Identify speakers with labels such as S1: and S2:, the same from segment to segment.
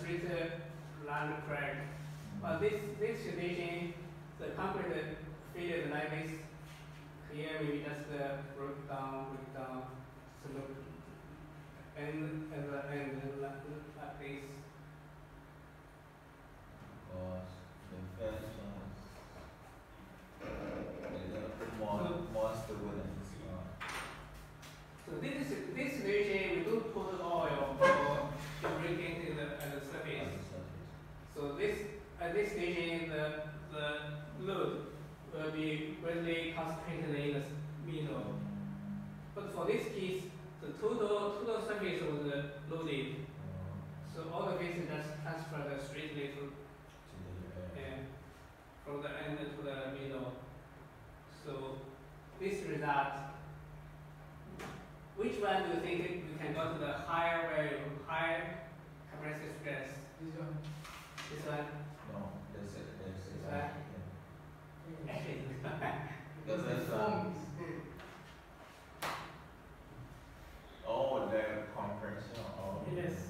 S1: straight line crack. But this situation, the concrete failure like this. Here we just break down, so and like this.
S2: Because the first one is more stable.
S1: So this region we don't put oil to bring it at the surface. So this region the load will be greatly concentrated in the middle. But for this case, the total surface was loaded. So all of this is just transferred straightly to from the end to the middle. So this result, which one do you think we can go to the higher value, higher compressive stress?
S3: This one.
S1: This one?
S2: No, this
S1: one. Actually,
S3: because the form is good.
S2: Oh, the compression. Oh.
S1: Yes.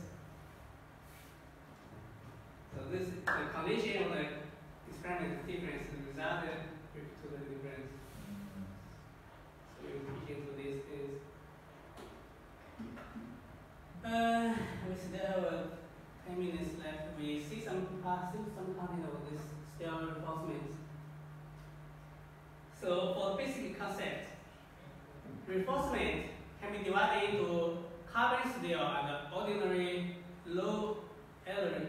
S1: So this the condition of the experiment difference resulted to the difference. So you look into this is we still have 10 minutes left. We see some content of this still reinforcement. So for the basic concept, reinforcement can be divided into carbon steel and ordinary low alloy.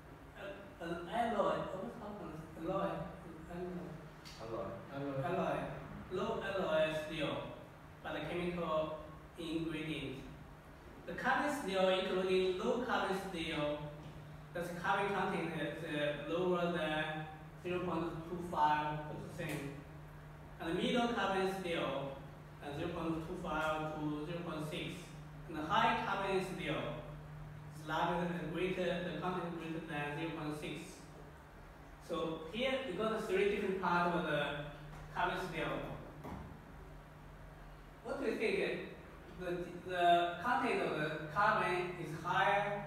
S1: Low alloy steel, but the chemical ingredient. The carbon steel, including low carbon steel, the carbon content is lower than 0.25%, and the middle carbon steel 0.25 to 0.6, and the high carbon steel is larger and greater, the content greater than 0.6. So here we got three different parts of the carbon steel. What do you think? The content of the carbon is higher.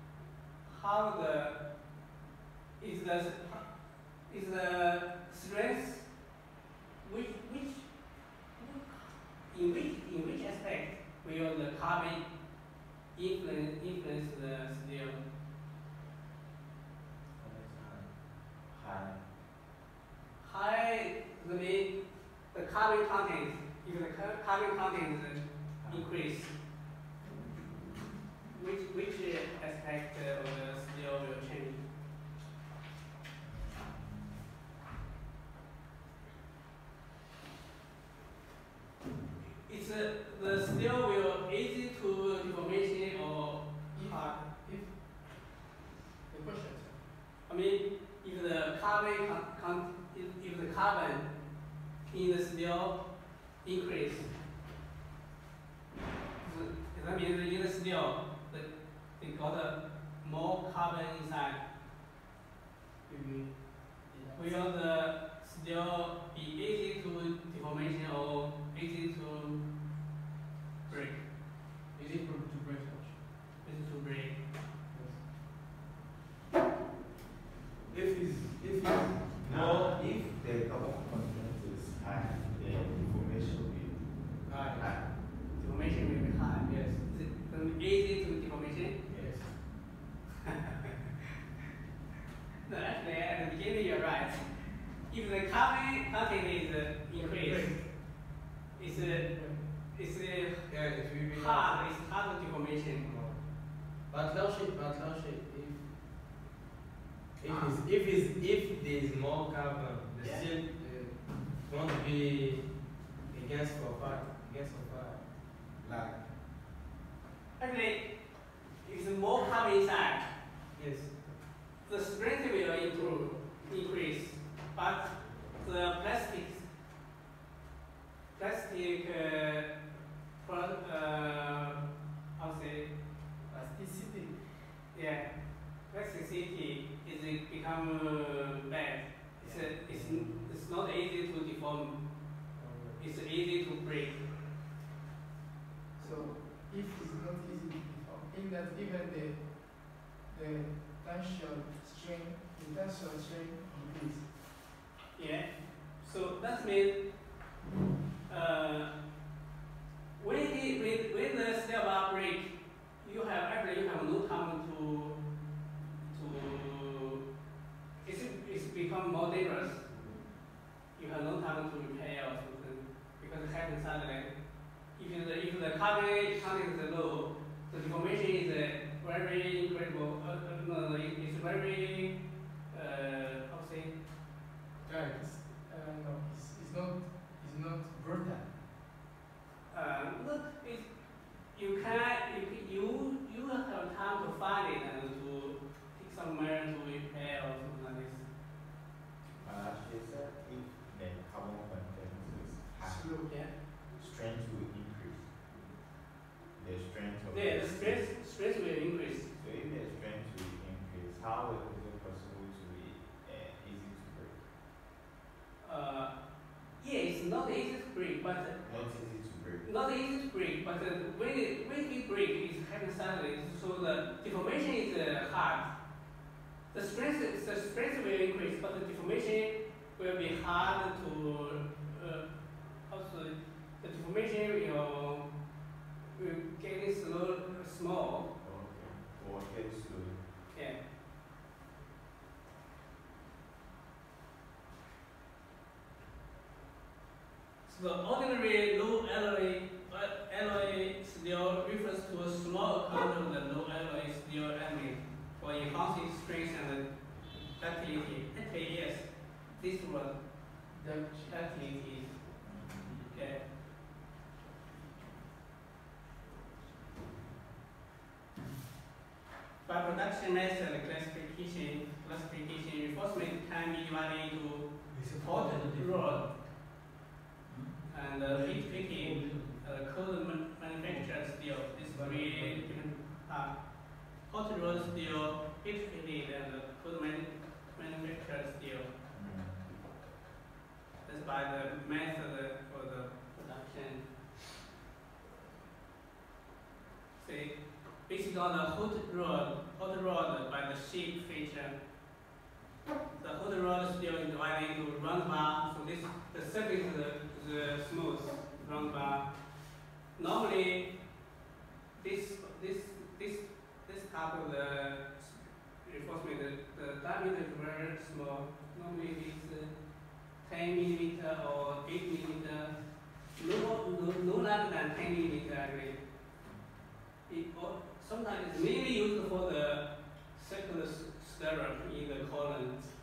S1: How is the strength? In which aspect will the carbon influence the steel? High means the carbon content. If the carbon content increase, which aspect of the steel will change? It's the steel will easy to deformation or hard.
S3: If the question.
S1: I mean, if the carbon if the carbon in the steel increase, that means in the steel they got more carbon inside. Will the steel be easy to deformation or easy to break?
S3: Easy to break.
S1: Easy to break.
S4: If the carbon content is high, the deformation will be high.
S1: Deformation will be high, yes. Is it easy to deformation?
S4: Yes.
S1: No, actually, at the beginning, you're right. If the carbon content is increased, it's hard deformation.
S3: But if there is more carbon, the steel won't be against fire. Like
S1: Actually, if more carbon inside,
S3: yes.
S1: the strength will increase, but the plastic how to say,
S3: Plasticity.
S1: yeah, plasticity is become bad. It's not easy to deform. It's easy to break.
S3: So if it's not easy to deform, in that even the
S5: tensile strain increase.
S1: Yeah. So that means when the cell bar break, you have no time to it's become more dangerous. You have no time to repair or something because it happens suddenly. If the carbon content is low, the deformation is very incredible. No, it's very how to say.
S5: Right. No, it's not brutal.
S1: Look, you have time to find it and to take somewhere to repair or something like this.
S4: She said if the carbon content is high,
S1: Slow, yeah.
S4: strength will increase. The strength of
S1: Yeah, the
S4: steel.
S1: stress will increase.
S4: So if the strength will increase, how is it possible to be easy to break?
S1: Yeah, it's not easy to break, but
S4: Not easy to break.
S1: when it breaks, it happens suddenly. So the deformation is hard. The stress will increase, but the deformation will be hard to. Also, the deformation will get small.
S4: Okay. Or get slowly.
S1: Yeah. So the ordinary low alloy steel refers to a small amount of the low alloy steel element for enhancing strength and ductility. Actually, yes, this one, ductility. Okay. By production method classification reinforcement can be divided into hot rod and heat treated cold manufactured steel. These three different parts. Hot rod steel, heat treated, and cold manufactured steel. That's by the method for the production. See, based on the hot rod by the shape feature. The hot rod steel is divided into round bar, so the surface is smooth round bar. Normally, this type of the reinforcement, the diameter is very small. Normally it's 10 millimeter or 8 millimeter, no larger than 10 millimeter actually. Sometimes it's mainly used for the circular stirrup in the columns.